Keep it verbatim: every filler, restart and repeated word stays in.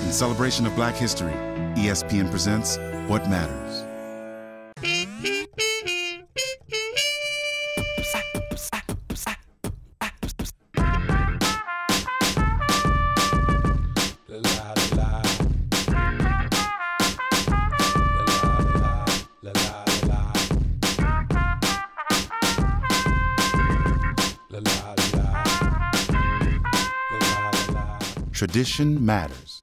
In celebration of Black History, E S P N presents What Matters. Tradition matters.